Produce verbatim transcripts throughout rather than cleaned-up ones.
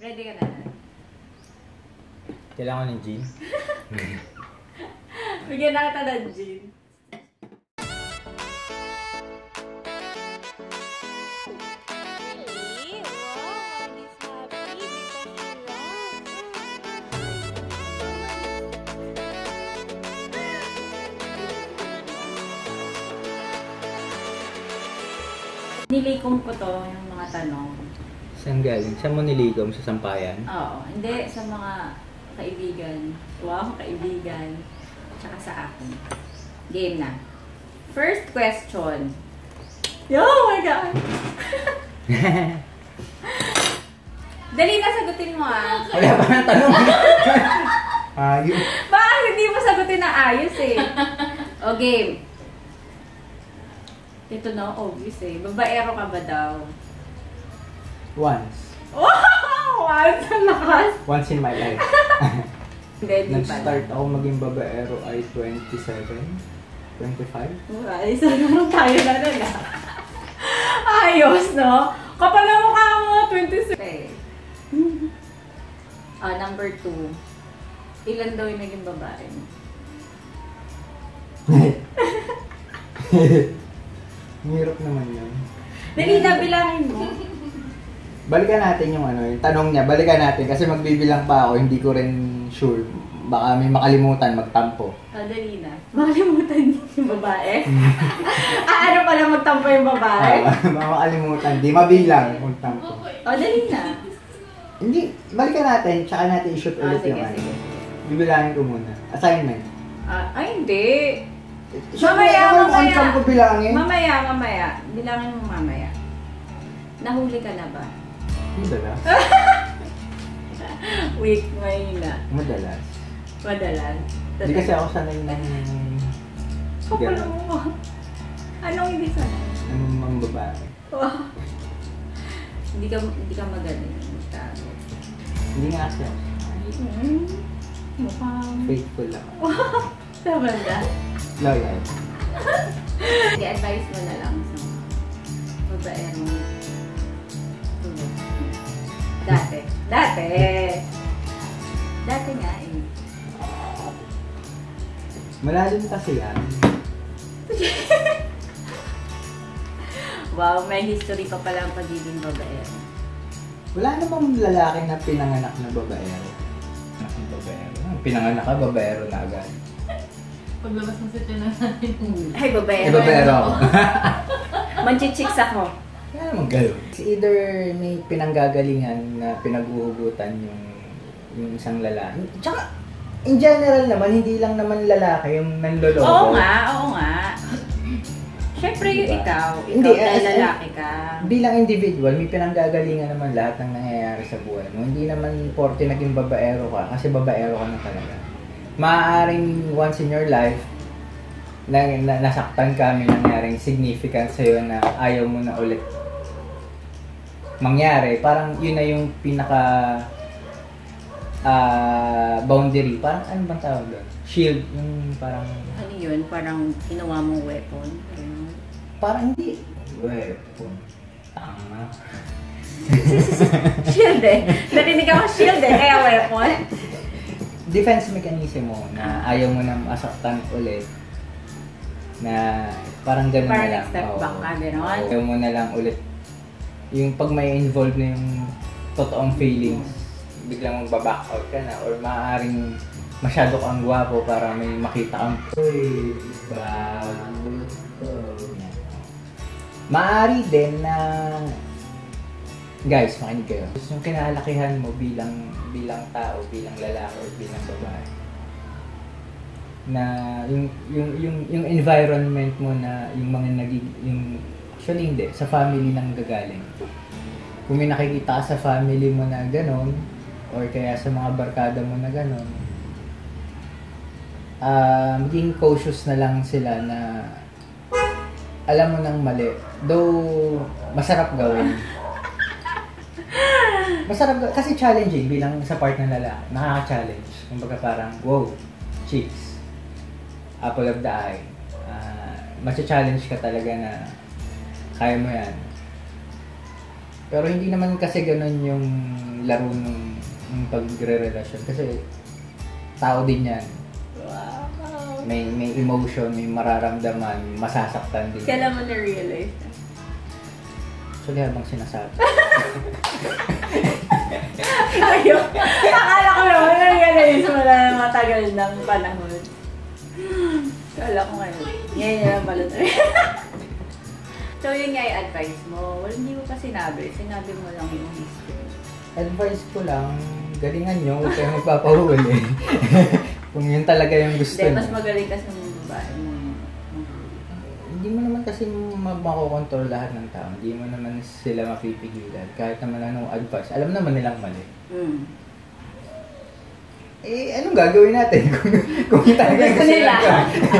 Ready ka na? Kailangan ng gin? Bigyan na kita ng gin. Nilikom ko to, yung mga tanong. Saan galing? Saan mo nilikom? Sa sampayan? Oo. Hindi, sa mga kaibigan. Wow, kaibigan. Tsaka sa akin. Game na. First question. Oh my God! Dali na, sagutin mo ah. Wala pa ng tanong. Ayos. Bakit hindi mo sagutin na ayos eh? O game. Ito na, obvious eh. Babaero ka ba daw? Once. Wow! Once ang lakas! Once in my life. Hindi, di pala. Nag-start ako maging babaero ay twenty-seven? twenty-five? Ay, isa naman tayo na nun ah. Ayos, no? Kapal na mukha mo, twenty-six. Okay. Ah, number two. Ilan daw yung naging babae mo? Hirap naman yun. Dali na, bilangin mo. Balikan natin yung ano, yung tanong niya. Balikan natin kasi magbibilang pa ako. Hindi ko rin sure. Baka may makalimutan magtampo. Ah, dali na. Makalimutan yung babae? Ah, ano pala magtampo yung babae? Ah, baka makalimutan. Di mabilang magtampo. Oh, dali na. Hindi. Balikan natin. Tsaka natin i-shoot Ah, ulit sige, yung ano. sige. Bibilangin ko muna. Assignment. Ah, ay, hindi. Mamaya, mamaya. Mamaya, ko bilangin. Mamaya, mamaya. Bilangin mo mamaya. Nahuli ka na ba? Madalas. Wait, mahina. Madalas. Madalas. Hindi kasi ako sanay ng... Kapala mo. Anong hindi sanay? Anong mga babae. Wow. Hindi ka, hindi ka magaling. Tago. Hindi nga kasi ako. Mm, mukhang... Faithful lang. Wow. Tama na. Loyal. I-advise mo na lang sa babaero mo. Tulog. Dati. Dati. Dati nga eh. Malalim kasi yan. Wow, may history pa pala ang pagiging babaero. Wala namang lalaki na pinanganak na babaero. Ang babaero. Pinanganak ka, babaero na agad. Paglabas mo sa tiyan natin. Ay, babaero. Eh, babaero ako. Manchichicks ako. Kaya naman gano'n. Either may pinanggagalingan na pinag-uhugutan yung, yung isang lalaki. Tsaka, in general naman, hindi lang naman lalaki yung nanloloko. Oo nga, oo nga. Siyempre yung Diba? ikaw, ikaw Hindi, dahil as- lalaki ka. Bilang individual, may pinanggagalingan naman lahat ng nangyayari sa buhay mo. Hindi naman porte naging babaero ka, kasi babaero ka na talaga. Maaaring once in your life, na, na nasaktan ka, may nangyaring significant sa'yo na ayaw mo na ulit mangyari. Parang yun na yung pinaka uh, boundary. Parang ano bang tawag doon? Shield. Yung parang... Ano yun? Parang ginawa mong weapon. Ayun. Parang hindi. Weapon. Tanga. Shield eh. Narinig ako shield eh. Kaya weapon. Defense mechanism mo na ayaw mo na masaktan ulit. Na parang gano'n Parang na lang. step Oo. back ka, gano'n? Ayaw mo na lang ulit. Yung pag may involved na yung totoong feelings, biglang magbaback out ka na or maaaring masyado kang gwapo para may makita kang uy, bago to. Maaari din na guys, makinig kayo. Yung kinalakihan mo bilang bilang tao, bilang lalaki or bilang babae. Na yung yung yung yung environment mo na yung mga naging yung actually hindi sa family nang gagaling. Kung may nakikita ka sa family mo na ganon or kaya sa mga barkada mo na ganon, uh, maging cautious na lang sila na alam mo nang mali. Though masarap gawin. Masarap gawin kasi challenging bilang sa part ng lalaki. Nakaka-challenge. Kumbaga parang wow, chicks. Apple of the eye. Uh, Macha-challenge ka talaga na kaya mo yan. Pero hindi naman kasi ganun yung laro ng, ng pagre-relasyon. Kasi tao din yan. Wow. May may emotion, may mararamdaman, masasaktan din. Kailan mo na-realize? Actually, habang sinasabi. Ayun. Akala ko naman na-realize mo na matagal ng panahon. Akala ko ngayon. Ngayon na lang pala na So, yun nga yung advice mo. Well, hindi mo pa sinabi. Sinabi mo lang yung history. Advice ko lang, galingan nyo, huwag kayong magpapahuli. Kung yun talaga yung gusto Hindi, nyo. mas magaling kasi ng babae mo. Hindi mo naman kasi ma- makokontrol lahat ng tao. Hindi mo naman sila mapipigilan. Kahit naman anong advice, alam naman nilang mali. Mm. Eh, anong gagawin natin kung, kung talaga Gusto gusto nila. nila?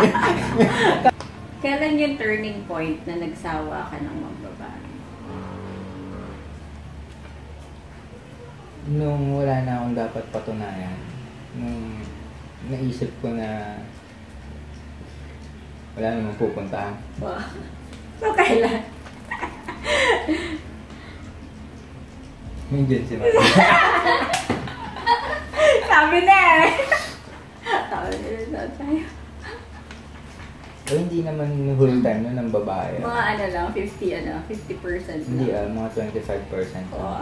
Kailan yung turning point na nagsawa ka ng magbabae? Nung wala na akong dapat patunayan, nung naisip ko na wala namang pupuntahan. Wow. So, kailan? Medyo si Mami. Sabi na eh. Tawa nila sa tayo. O hindi naman whole time no, ng babae. Mga ano lang, fifty ano, fifty percent lang. Hindi ah, mga twenty-five percent. Oh.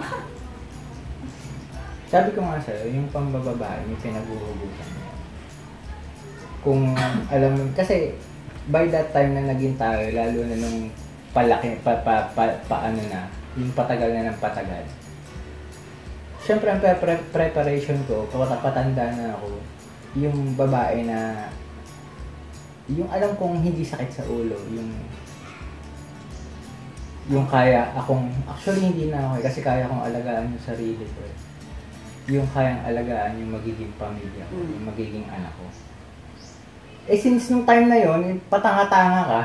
Sabi ko nga sa'yo, yung pambababae, may pinag-uhugutan niya. Kung alam mo, kasi by that time na naging tayo, lalo na nung palaki, pa, pa, pa, pa ano na, yung patagal na ng patagal. Siyempre, ang pre- pre- preparation ko, patanda na ako, yung babae na, yung alam kong hindi sakit sa ulo, yung, yung kaya akong, actually hindi na ako eh, kasi kaya akong alagaan yung sarili ko eh. Yung kayang alagaan yung magiging pamilya ko, yung magiging anak ko. Eh since nung time na yon, patanga-tanga ka.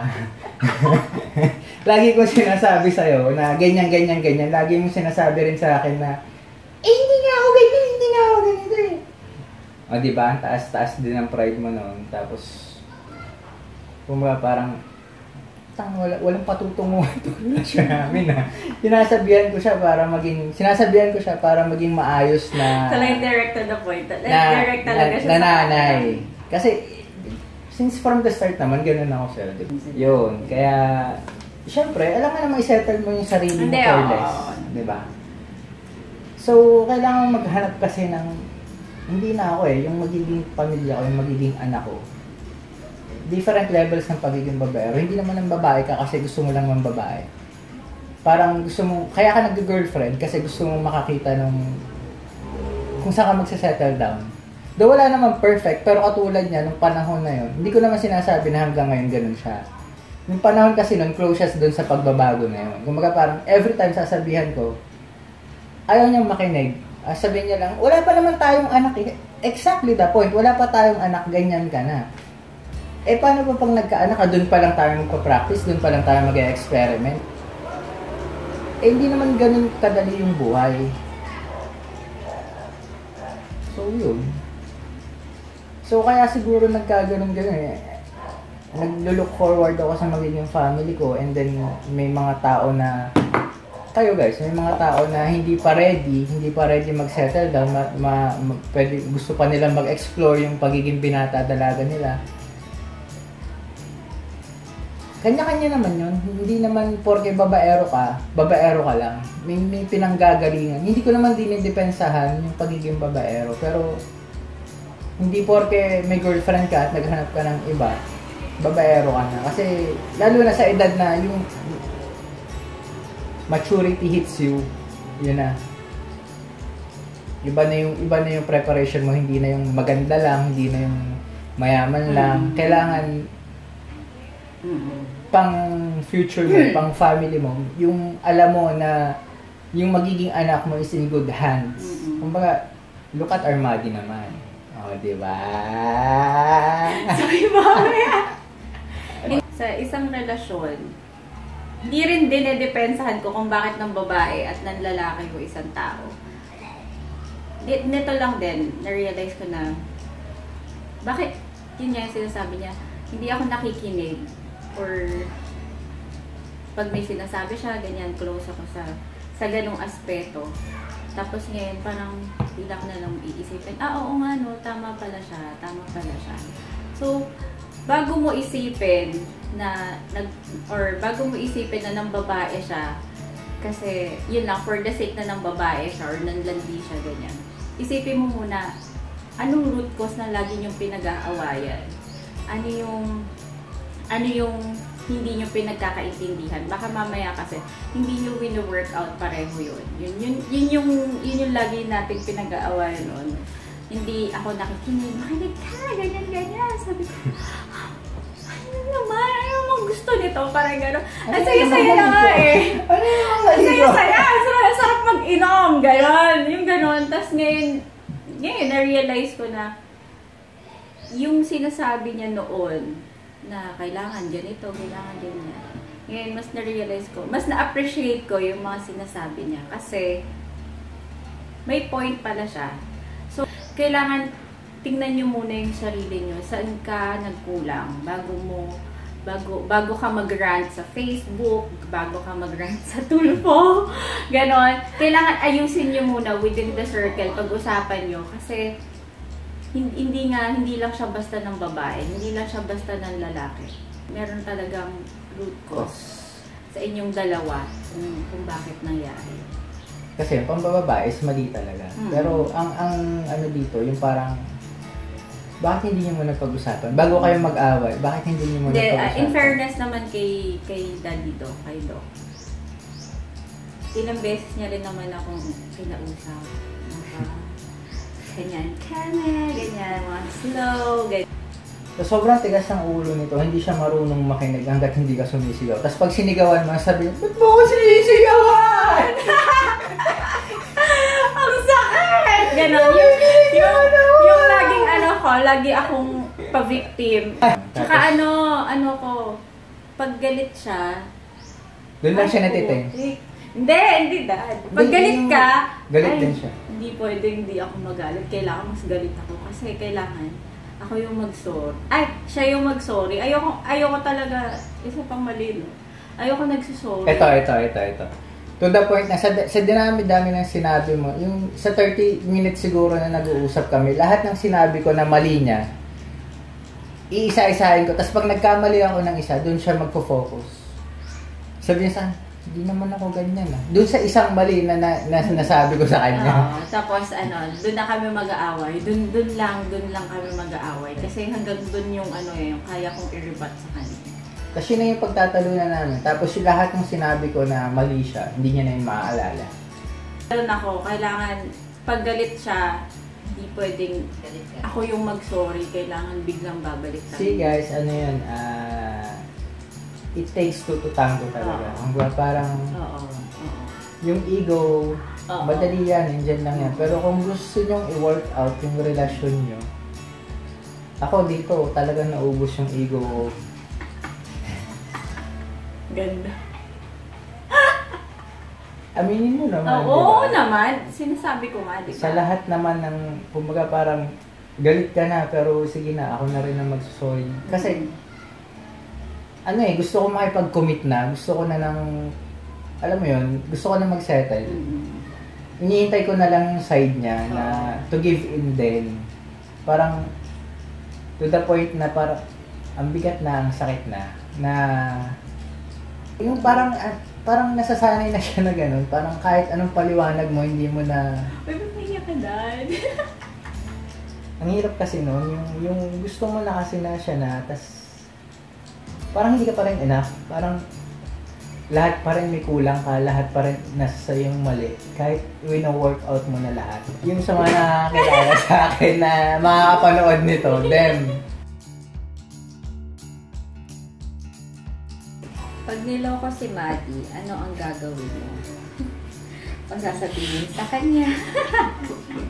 Lagi ko sinasabi sa'yo na ganyan, ganyan, ganyan. Lagi mong sinasabi rin sa akin na, eh hindi nga ako ganyan, hindi nga ako ganito eh. O diba, ang taas-taas din ang pride mo noon. Tapos, kumbaga parang, tang, wala, walang patutunguhan itong relasyon namin ha. Sinasabihan ko siya para maging, sinasabihan ko siya para maging maayos na, Talagang direct to the point. Like, na, direct talaga na, siya na sa nanay. Kasi, since from the start naman, ganoon ako sir. Yun, kaya, syempre, alam nga naman i-settle mo yung sarili mo Hindi, careless. oo. Diba? So, kailangan maghanap kasi ng, hindi na ako eh, yung magiging pamilya ko, yung magiging anak ko. Different levels ng pagiging babaero. Hindi naman ng babae ka kasi gusto mo lang ng babae. Parang gusto mo, kaya ka nag-girlfriend kasi gusto mo makakita ng kung saan ka magsasettle down. Though wala naman perfect, pero katulad niya, nung panahon na yun, hindi ko naman sinasabi na hanggang ngayon ganun siya. Yung panahon kasi nun, close siya dun sa pagbabago na yun. Kumbaga parang every time sasabihan ko, ayaw niyang makinig. Uh, sabihin niya lang, wala pa naman tayong anak. Exactly the point. Wala pa tayong anak, ganyan ka na. Eh, paano pa pang nagkaanak ka? Doon pa lang tayo magpa-practice, doon pa lang tayo mag-experiment. Eh, hindi naman ganun kadali yung buhay. So, yun. So, kaya siguro nagkaganon-ganon eh. Nag-look forward ako sa magiging family ko and then may mga tao na, kayo guys, may mga tao na hindi pa ready, hindi pa ready mag-settle down, ma, ma, ma, pwede, gusto pa nila mag-explore yung pagiging binata-dalaga nila. Kanya-kanya naman yun. Hindi naman porke babaero ka, babaero ka lang. May, may pinanggagalingan. Hindi ko naman dinidepensahan yung pagiging babaero. Pero, hindi porke may girlfriend ka at naghanap ka ng iba, babaero ka na. Kasi, lalo na sa edad na yung maturity hits you, yun na. Iba na yung, iba na yung preparation mo. Hindi na yung maganda lang, hindi na yung mayaman lang. Mm-hmm. Kailangan, pang future mo, pang family mo, yung alam mo na yung magiging anak mo is in good hands. Mm-hmm. Kumbaga, look at Armadi naman. O, oh, diba? Sorry, mamaya. Sa isang relasyon, hindi rin dinedepensahan ko kung bakit ng babae at ng lalaki ko isang tao. Nito lang din, na-realize ko na, bakit, yun nga yung sinasabi niya, hindi ako nakikinig. Or pag may sinasabi siya, ganyan, close ako sa sa ganung aspeto. Tapos ngayon, parang bilang na lang iisipin, ah, oo nga, no, tama pala siya, tama pala siya. So, bago mo isipin na, nag, or bago mo isipin na ng babae siya, kasi, yun lang, for the sake na ng babae siya, or nanlandi siya, ganyan. Isipin mo muna, anong root cause na lagi niyong pinag-aawayan? Ano yung, ano yung hindi nyo pinagkakaintindihan. Baka mamaya kasi, hindi nyo wino-work out pareho yun. Yun, yun, yun, yung, yun yung lagi nating pinag-aawayan nun. Hindi ako nakikinig, makinig ka, ganyan, ganyan. Sabi ko, ano naman, ano namang gusto nito? Parang gano'n. Ang saya-saya na nga eh. Ang saya-saya, ang sarap mag-inom, gano'n. Yung gano'n. Tapos ngayon, ngayon, na-realize ko na, yung sinasabi niya noon, na kailangan ganito, kailangan ganyan. Ngayon, mas na-realize ko, mas na-appreciate ko yung mga sinasabi niya. Kasi, may point pala siya. So, kailangan tingnan nyo muna yung sarili nyo. Saan ka nagkulang? Bago mo, bago, bago ka mag-rant sa Facebook, bago ka mag-rant sa tulpo, ganon. Kailangan ayusin nyo muna within the circle, pag-usapan nyo. Kasi, hindi nga, hindi lang siya basta ng babae, hindi lang siya basta ng lalaki. Meron talagang root cause sa inyong dalawa kung, kung bakit nangyari. Kasi yung pambababae is mali talaga. Mm-hmm. Pero ang ang ano dito, yung parang bakit hindi niyo muna pag-usapan? Bago kayo mag-away, bakit hindi niyo muna De, pag-usapan? Uh, in fairness naman kay kay Daddy Do, kay Doc. Ilang beses niya rin naman akong kinausap. Ganyan, kame, ganyan, mga slow, ganyan. So, sobrang tigas ng ulo nito, hindi siya marunong makinig hanggat hindi ka sumisigaw. Tapos pag sinigawan mo, sabi, ba't mo ako sinisigawan? Ang sakit! Ganon, yung, yung, yung laging ano ko, lagi akong pa-victim. Tsaka ano, ano ko, pag galit siya, doon lang siya natiting. Hindi, hindi dad. Pag galit ka, galit ay, din siya. Hindi pwedeng hindi ako magalit. Kailangan mas galit ako. Kasi kailangan ako yung mag-sorry. Ay, siya yung mag-sorry. Ayoko, ayoko talaga, isa pang mali, no? Ayoko nagsisorry. Ito, ito, ito, ito. To the point na, sa, sa dinami-dami ng sinabi mo, yung sa thirty minutes siguro na nag-uusap kami, lahat ng sinabi ko na mali niya, iisa-isahin ko. Tapos pag nagkamali ako ng isa, doon siya magpo-focus. Sabi niya sa hindi naman ako ganyan ah. Doon sa isang mali na, na, na nasabi ko sa kanya. Oo, tapos ano, doon na kami mag-aaway. Doon doon lang, doon lang kami mag-aaway. Kasi hanggang doon yung ano eh, yung kaya kong i-rebut sa kanya. Kasi na yung pagtatalunan namin. Tapos yung lahat ng sinabi ko na mali siya, hindi niya na yung maaalala. Meron ako, kailangan pag galit siya, hindi pwedeng ako yung mag-sorry. Kailangan biglang babalik tayo. See guys, ano yun, ah... Uh, it takes two to tango talaga. Ang uh, parang oo, oo. Yung ego, uh, madali yan, nandyan lang yan. Pero kung gusto nyong i-work out yung relasyon nyo, ako dito, talagang naubos yung ego ko. Ganda. Aminin mo naman, uh, diba? Oo naman, sinasabi ko nga, diba? Sa lahat naman ng, kumbaga parang galit ka na, pero sige na, ako na rin ang magsusorry. Kasi, mm-hmm. ano eh, gusto ko makipag-commit na, gusto ko na ng, alam mo yun, gusto ko na mag-settle. Mm-hmm. Iniintay ko na lang yung side niya na to give in din. Parang, to the point na parang, ang bigat na, ang sakit na, na, yung parang, parang nasasanay na siya na gano'n, parang kahit anong paliwanag mo, hindi mo na... Uy, ba't naiyak ka, Dad? Ang hirap kasi noon, yung, yung gusto mo na kasi na siya na, tas parang hindi ka pa rin enough. Parang lahat pa rin may kulang ka, lahat pa rin nasa yung mali. Kahit wino-workout mo na lahat. Yung sa mga nakakilala sa akin na makakapanood nito, them. Pag niloko si Maddie, ano ang gagawin mo? O sasabihin sa kanya?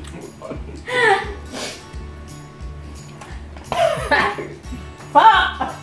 Fuck!